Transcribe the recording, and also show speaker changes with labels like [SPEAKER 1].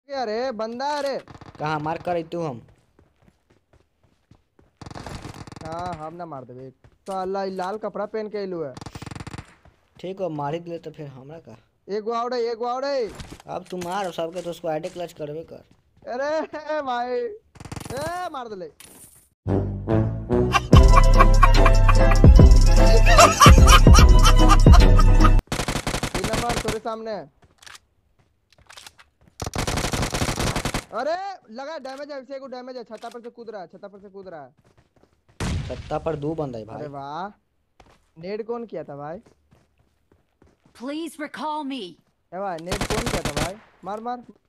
[SPEAKER 1] अरे बंदा है, अरे
[SPEAKER 2] कहाँ मार कर तू हम?
[SPEAKER 1] हाँ हम ना मार देवे। साला इ लाल कपड़ा पहन के अइलू है।
[SPEAKER 2] ठीक हो, मार ही दिले तो फिर हमरा का।
[SPEAKER 1] एक गो आवड़े, एक गो आवड़े।
[SPEAKER 2] अब तू मार सबके तो उसको आईडी क्लच करबे कर।
[SPEAKER 1] अरे भाई मार दले। तीन नंबर तेरे सामने है। अरे लगा डैमेज है, इसे को डैमेज है। छत्ता पर से कूद रहा है, छत्ता पर से कूद रहा है।
[SPEAKER 2] छत्ता पर दो बंदा है
[SPEAKER 1] अरे
[SPEAKER 2] भाई।
[SPEAKER 1] वाह, नेड कौन किया था भाई?
[SPEAKER 3] Please recall me.
[SPEAKER 1] ए भाई नेड कौन किया था भाई? मार मार।